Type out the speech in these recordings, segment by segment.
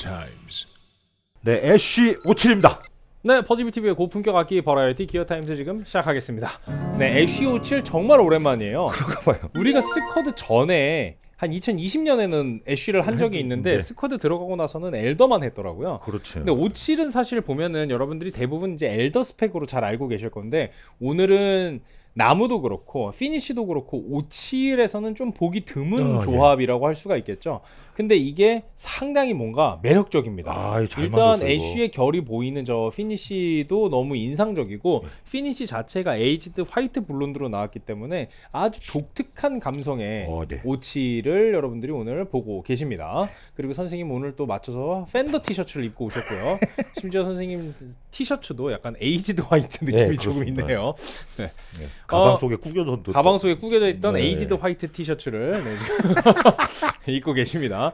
Times. 네, 애쉬 57입니다. 네, 퍼지비티비의 고품격 악기 버라이어티 기어타임즈 지금 시작하겠습니다. 네, 애쉬 57 정말 오랜만이에요. 그런가 봐요. 우리가 스쿼드 전에 한 2020년에는 애쉬를 한 적이 있는데 네. 스쿼드 들어가고 나서는 엘더만 했더라고요. 그렇죠. 근데 57은 사실 보면은 여러분들이 대부분 이제 엘더 스펙으로 잘 알고 계실 건데 오늘은 나무도 그렇고 피니쉬도 그렇고 57에서는 좀 보기 드문 조합이라고 할 수가 있겠죠. 근데 이게 상당히 뭔가 매력적입니다. 잘 일단 만들었어요, 애쉬의 결이 보이는 저 피니쉬도 너무 인상적이고 피니쉬 자체가 에이지드 화이트 블론드로 나왔기 때문에 아주 독특한 감성의 57을 여러분들이 오늘 보고 계십니다. 그리고 선생님 오늘 또 맞춰서 팬더 티셔츠를 입고 오셨고요. 심지어 선생님 티셔츠도 약간 에이지드 화이트 느낌이 조금 있네요. 네. 가방 속에 구겨져 있던 에이지드 화이트 티셔츠를 입고 계십니다.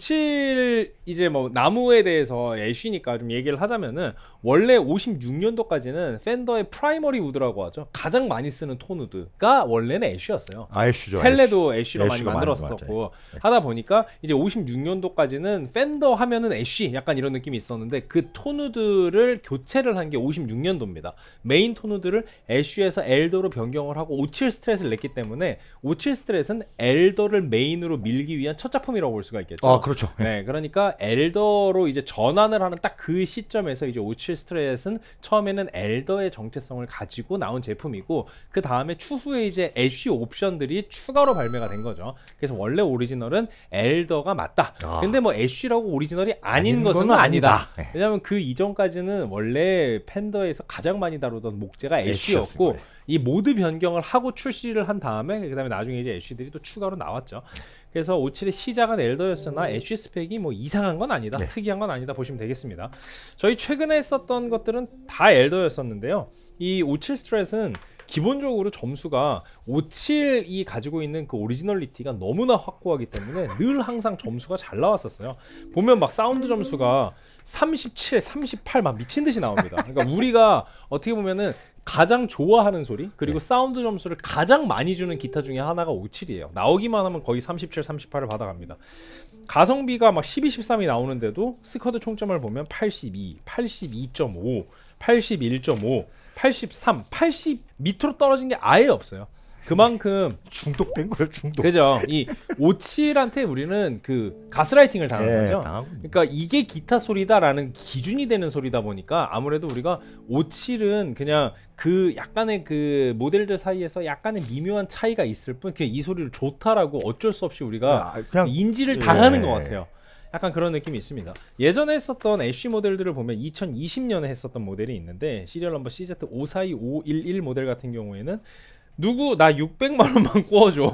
57 이제 뭐 나무에 대해서 애쉬니까 좀 얘기를 하자면은 원래 56년도까지는 팬더의 프라이머리 우드라고 하죠. 가장 많이 쓰는 톤 우드가 원래는 애쉬였어요. 애쉬죠. 텔레도 애쉬로 많이 만들었었고 하다 보니까 이제 56년도까지는 팬더 하면은 애쉬 약간 이런 느낌이 있었는데 그 톤 우드를 교체를 한 게 56년도입니다. 메인 톤 우드를 애쉬에서 엘더로 변경을 하고 57 스트랫을 냈기 때문에 57 스트랫은 엘더를 메인으로 밀기 위한 첫 작품이라고 볼 수가 있겠죠. 아, 그렇죠. 네, 그러니까 엘더로 이제 전환을 하는 딱 그 시점에서 이제 57 스트랫은 처음에는 엘더의 정체성을 가지고 나온 제품이고 그 다음에 추후에 이제 애쉬 옵션들이 추가로 발매가 된 거죠. 그래서 원래 오리지널은 엘더가 맞다. 근데 뭐 애쉬라고 오리지널이 아닌 것은 아니다. 왜냐하면 그 이전까지는 원래 팬더에서 가장 많이 다루던 목재가 애쉬였고 이 모드 변경을 하고 출시를 한 다음에 그 다음에 나중에 이제 애쉬들이 또 추가로 나왔죠. 그래서 57의 시작은 엘더였으나 애쉬 스펙이 뭐 이상한 건 아니다, 특이한 건 아니다 보시면 되겠습니다. 저희 최근에 썼던 것들은 다 엘더였었는데요. 이 57 스트랫은 기본적으로 점수가 57이 가지고 있는 그 오리지널리티가 너무나 확고하기 때문에 늘 항상 점수가 잘 나왔었어요. 보면 막 사운드 점수가 37, 38 막 미친 듯이 나옵니다. 그러니까 우리가 어떻게 보면은 가장 좋아하는 소리 그리고 사운드 점수를 가장 많이 주는 기타 중에 하나가 57이에요. 나오기만 하면 거의 37, 38을 받아갑니다. 가성비가 막 12, 13이 나오는데도 스쿼드 총점을 보면 82, 82.5, 81.5, 83, 80 밑으로 떨어진 게 아예 없어요. 그만큼 중독된 거예요, 중독. 그죠. 이 57한테 우리는 그 가스라이팅을 당한 거죠. 그러니까 이게 기타 소리다라는 기준이 되는 소리다 보니까 아무래도 우리가 57은 그냥 그 약간의 그 모델들 사이에서 약간의 미묘한 차이가 있을 뿐 그냥 이 소리를 좋다라고 어쩔 수 없이 우리가 그냥 인지를 당하는 것 같아요. 약간 그런 느낌이 있습니다. 예전에 했었던 애쉬 모델들을 보면 2020년에 했었던 모델이 있는데 시리얼 넘버 CZ542511 모델 같은 경우에는 누구 나 600만 원만 구워줘.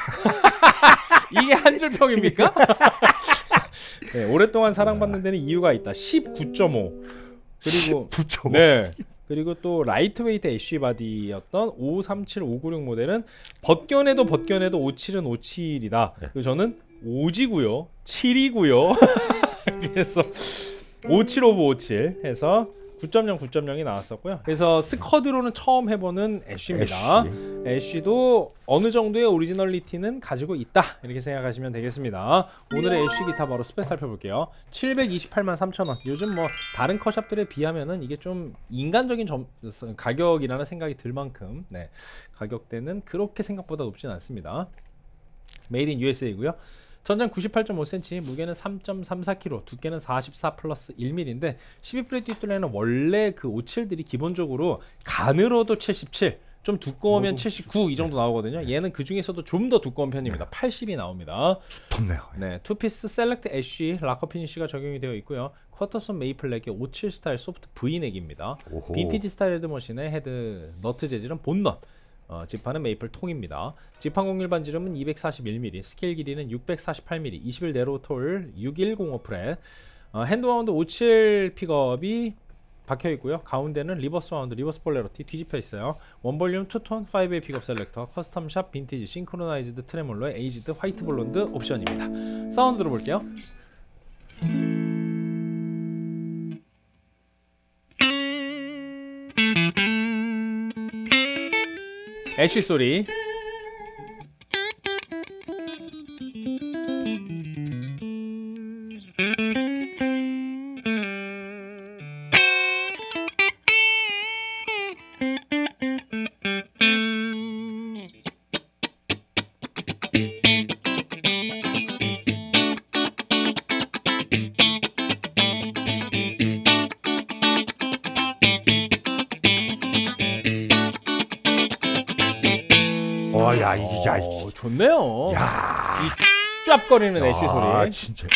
이게 한 줄 평입니까? 네, 오랫동안 사랑받는 데는 이유가 있다. 19.5 그리고 19.5 네. 그리고 또 라이트웨이트 애쉬 바디였던 537, 596 모델은 벗겨내도 57은 57이다. 그리고 저는 5지고요 7이고요 그래서 57 오브 57 해서 9.0, 9.0이 나왔었고요. 그래서 스쿼드로는 처음 해보는 애쉬입니다. 애쉬도 어느 정도의 오리지널리티는 가지고 있다 이렇게 생각하시면 되겠습니다. 오늘의 애쉬 기타 바로 스펙 살펴볼게요. 728만 3천원. 요즘 뭐 다른 컷샵들에 비하면은 이게 좀 인간적인 가격이라는 생각이 들 만큼 가격대는 그렇게 생각보다 높진 않습니다. 메이드 인 USA고요. 전장 98.5cm, 무게는 3.34kg, 두께는 44 플러스 1mm인데 12프렛 뒷둘레는 원래 그 57들이 기본적으로 가늘어도 77, 좀 두꺼우면 79 이 정도 나오거든요. 얘는 그 중에서도 좀 더 두꺼운 편입니다. 80이 나옵니다. 좋네요. 네, 투피스 셀렉트 애쉬 락커 피니쉬가 적용이 되어 있고요. 쿼터손 메이플렉의 57 스타일 소프트 V넥입니다. 빈티지 스타일 헤드머신의 헤드 너트 재질은 본넛. 지판은 메이플 통입니다. 지판 공률 반지름은 241mm, 스케일 길이는 648mm, 21 네로우 톨 6105 프렛. 핸드와운드 57 픽업이 박혀 있고요. 가운데는 리버스 와운드, 리버스 폴레러티 뒤집혀 있어요. 원볼륨, 투톤, 5웨이 픽업 셀렉터, 커스텀샵, 빈티지, 싱크로나이즈드 트레몰로의 에이지드 화이트 블론드 옵션입니다. 사운드 들어볼게요. 애쉬 소리. 야, 좋네요. 야, 이 짭거리는 애쉬 소리. 진짜.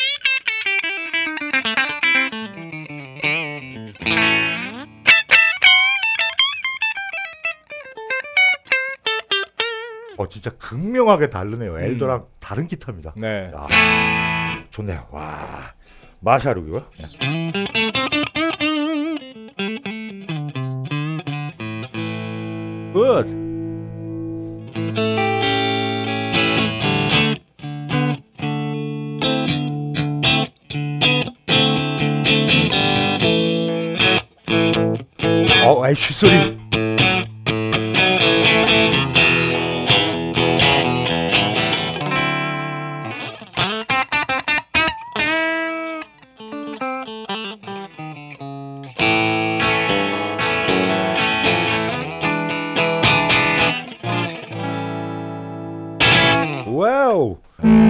진짜 극명하게 다르네요. 엘더랑 다른 기타입니다. 네. 야, 좋네요. 와, 마샤루고요. 굿. 애쉬 소리. 와우.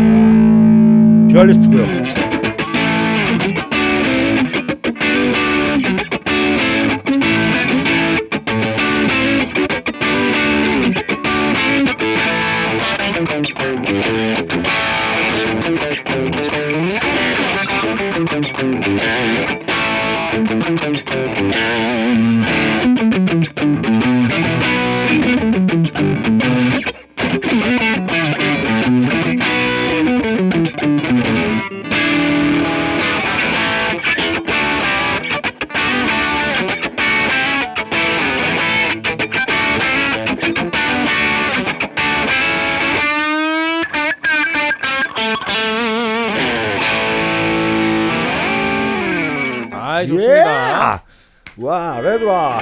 듀얼리스트고요. 좋습니다. 와, 레드와.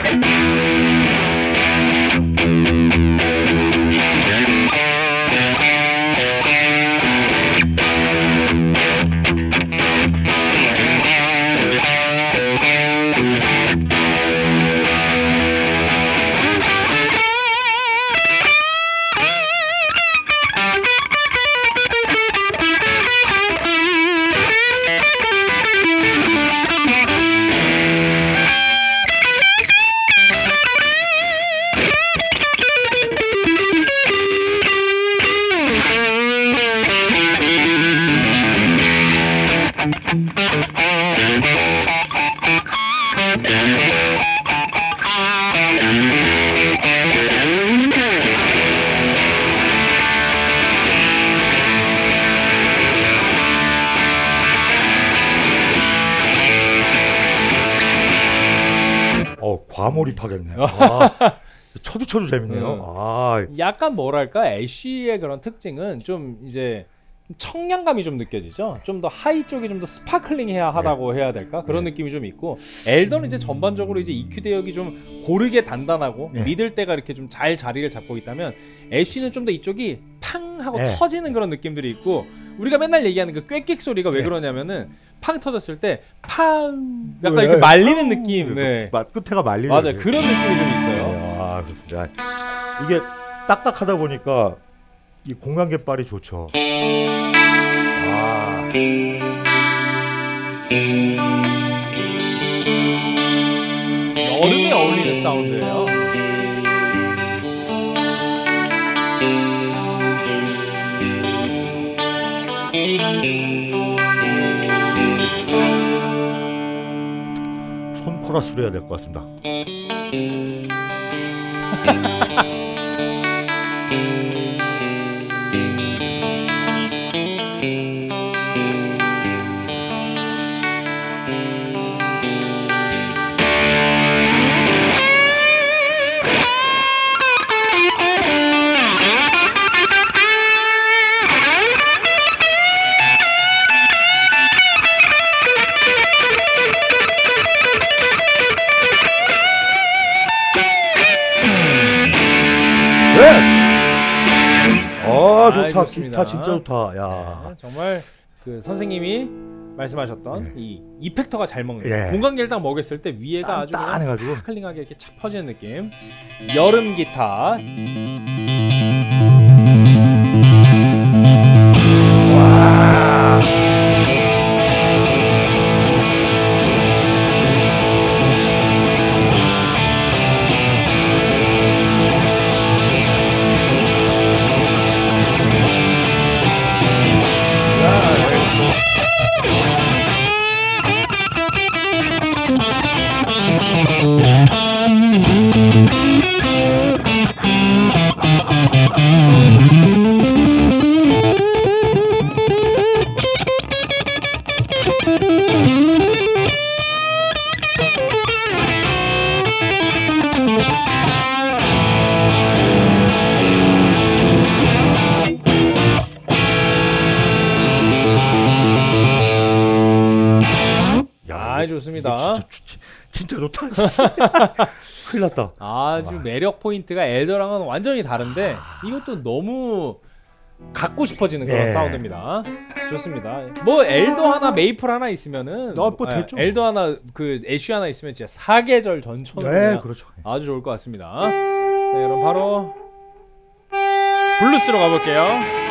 과몰입하겠네요. 쳐도 재밌네요. 약간 뭐랄까 애쉬의 그런 특징은 좀 이제 청량감이 좀 느껴지죠. 좀 더 하이 쪽이 좀 더 스파클링해야 하다고 해야 될까 그런 느낌이 좀 있고, 엘더는 이제 전반적으로 이제 EQ 대역이 좀 고르게 단단하고 미들 때가 이렇게 좀 잘 자리를 잡고 있다면, 애쉬는 좀 더 이쪽이 팡 하고 터지는 그런 느낌들이 있고, 우리가 맨날 얘기하는 그 꽥꽥 소리가 왜 그러냐면은 팡 터졌을 때 팡 약간 이렇게 말리는 느낌. 끝에가 말리는. 맞아요. 그런 느낌이 좀 있어요. 아, 진짜 이게 딱딱하다 보니까 이 공간개빨이 좋죠. 여름에 어울리는 사운드예요. 손 코러스로 해야 될 것 같습니다. 좋다. 기타 진짜 좋다. 야, 정말 그 선생님이 말씀하셨던 이 이펙터가 잘 먹는 공간계를 딱 먹였을 때 위에가 아주 그냥 스파클링하게 이렇게 착 퍼지는 느낌. 여름 기타. 와. 진짜 좋다. 큰일 났다. 아주 매력 포인트가 엘더랑은 완전히 다른데 이것도 너무 갖고 싶어지는 그런 예. 사운드입니다. 좋습니다. 뭐 엘더 하나 메이플 하나 있으면은 뭐 됐죠. 엘더 하나 그 애쉬 하나 있으면 진짜 사계절 전천후 네, 그렇죠. 아주 좋을 것 같습니다. 네, 그럼 바로 블루스로 가볼게요.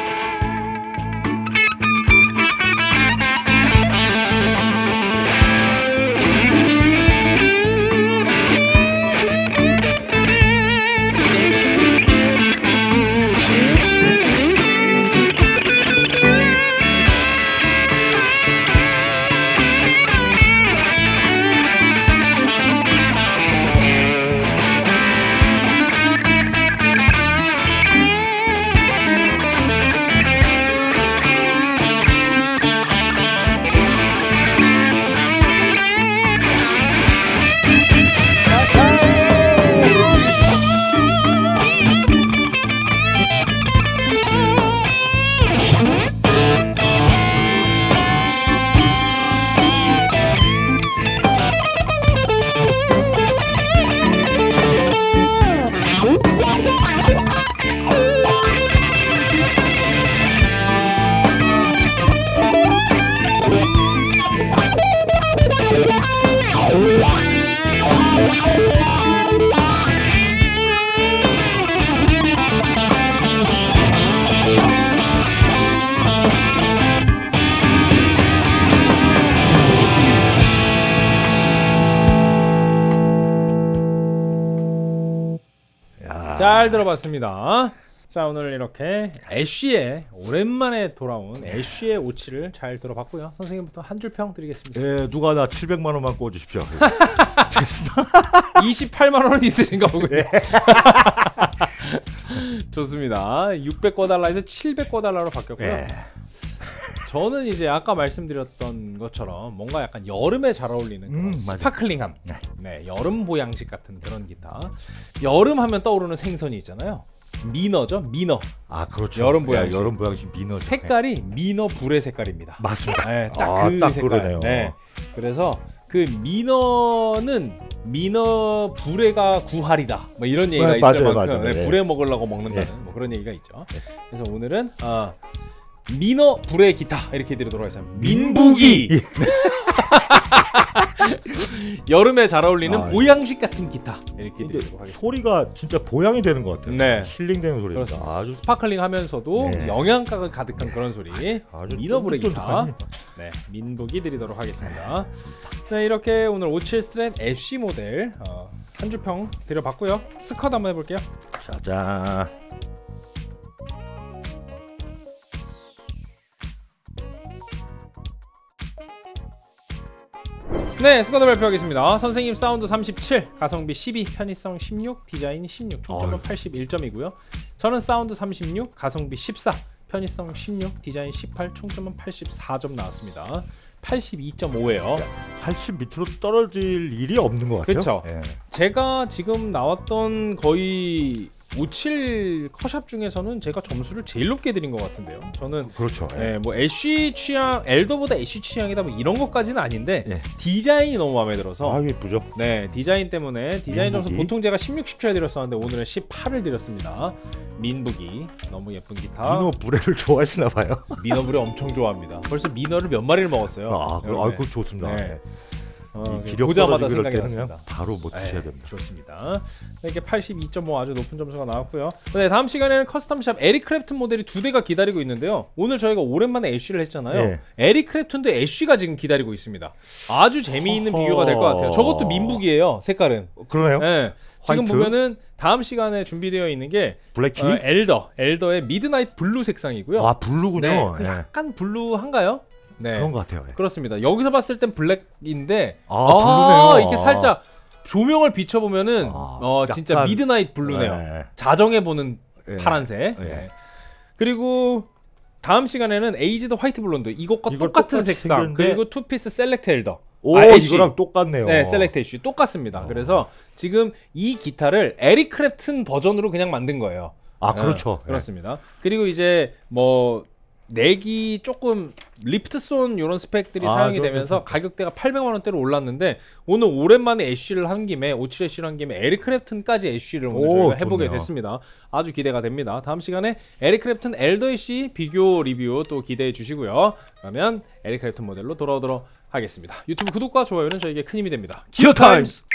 잘 들어봤습니다. 자, 오늘 이렇게 애쉬의 오랜만에 돌아온 애쉬의 오치를 잘 들어봤고요. 선생님부터 한 줄 평 드리겠습니다. 예, 누가 나 700만 원만 꿔주십시오. 28만 원 있으신가 보군요. 좋습니다. 600 꿔달라에서 700 꿔달라로 바뀌었고요. 예. 저는 이제 아까 말씀드렸던 것처럼 뭔가 약간 여름에 잘 어울리는 그런 스파클링함. 네, 여름 보양식 같은 그런 기타. 여름 하면 떠오르는 생선이 있잖아요. 미너죠, 미너. 아, 그렇죠. 여름 보양식. 여름 보양식 미너. 색깔이 미너 불의 색깔입니다. 맞습니다. 네, 딱 그 색깔. 그러네요. 네. 그래서 그 미너는 미너 불에가 구할이다. 뭐 이런 얘기가 네, 있을 맞아요, 만큼 맞아요. 네, 네. 불에 먹으려고 먹는다는 뭐 그런 얘기가 있죠. 그래서 오늘은 미너 불의 기타 이렇게 드리도록 하겠습니다. 민북이. 여름에 잘 어울리는 보양식 같은 기타 이렇게 드리도록 하겠습니다. 소리가 진짜 보양이 되는 것 같아요. 네. 힐링되는 소리. 아주 스파클링 하면서도 네. 영양가가 가득한 그런 소리. 아주 미너 불의 기타. 쫀득쫀득하니. 네, 민북이 드리도록 하겠습니다. 네, 이렇게 오늘 57 스트랩 애쉬 모델 한 줄 평 드려봤고요. 스컷 한번 해볼게요. 짜잔. 네, 스쿼드 발표하겠습니다. 선생님 사운드 37, 가성비 12, 편의성 16, 디자인 16, 총점은 81점이고요. 저는 사운드 36, 가성비 14, 편의성 16, 디자인 18, 총점은 84점 나왔습니다. 82.5예요. 80 밑으로 떨어질 일이 없는 것 같아요. 그쵸. 예. 제가 지금 나왔던 거의 57 컷샵 중에서는 제가 점수를 제일 높게 드린 것 같은데요. 저는 그렇죠. 네, 뭐 애쉬 취향, 엘더보다 애쉬 취향이다 뭐 이런 것까지는 아닌데 예. 디자인이 너무 마음에 들어서 아, 예쁘죠. 네, 디자인 때문에 디자인 점수 민북이. 보통 제가 16, 17을 드렸었는데 오늘은 18을 드렸습니다. 민북이 너무 예쁜 기타. 미노 브레를 좋아하시나 봐요. 미너블을 엄청 좋아합니다. 벌써 미너를 몇 마리를 먹었어요. 아, 여름에. 그거 좋습니다. 네. 이 기력 보자마자 떨어지고 생각이 이럴 때는 났습니다. 그냥 바로 못 드셔야 네, 됩니다. 좋습니다. 이렇게 82.5 아주 높은 점수가 나왔고요. 네, 다음 시간에는 커스텀샵 에릭 크랩튼 모델이 2대가 기다리고 있는데요. 오늘 저희가 오랜만에 애쉬를 했잖아요. 네. 에릭 크랩튼도 애쉬가 지금 기다리고 있습니다. 아주 재미있는 허허. 비교가 될 것 같아요. 저것도 민북이에요. 색깔은. 그러네요. 네. 지금 화이트? 보면은 다음 시간에 준비되어 있는 게 블랙키? 엘더의 미드나잇 블루 색상이고요. 아, 블루군요. 네, 그 예. 약간 블루한가요? 네. 그런 것 같아요. 예. 그렇습니다. 여기서 봤을 땐 블랙인데 블루네요. 이렇게 살짝 조명을 비춰보면은 진짜 약간, 미드나잇 블루네요. 예. 자정에 보는 예. 파란색. 예. 네. 그리고 다음 시간에는 에이지드 화이트 블론드 이것과 이걸 똑같은 똑같이 색상 생겼는데 그리고 투피스 셀렉트 엘더 오, 애쉬. 이거랑 똑같네요. 네, 셀렉트 애쉬 똑같습니다. 그래서 지금 이 기타를 에릭 크랩튼 버전으로 그냥 만든 거예요. 아, 그렇죠. 그렇습니다. 그리고 이제 뭐 넥이 조금 리프트손 이런 스펙들이 사용이 되면서 가격대가 800만 원대로 올랐는데 오늘 오랜만에 애쉬를 한 김에 57 애쉬를 한 김에 에릭 크랩튼까지 애쉬를 오늘 저희가 해보게 됐습니다. 아주 기대가 됩니다. 다음 시간에 에릭 크랩튼 엘더 애쉬 비교 리뷰 또 기대해 주시고요. 그러면 에릭 크랩튼 모델로 돌아오도록 하겠습니다. 유튜브 구독과 좋아요는 저에게 큰 힘이 됩니다. 기어타임스!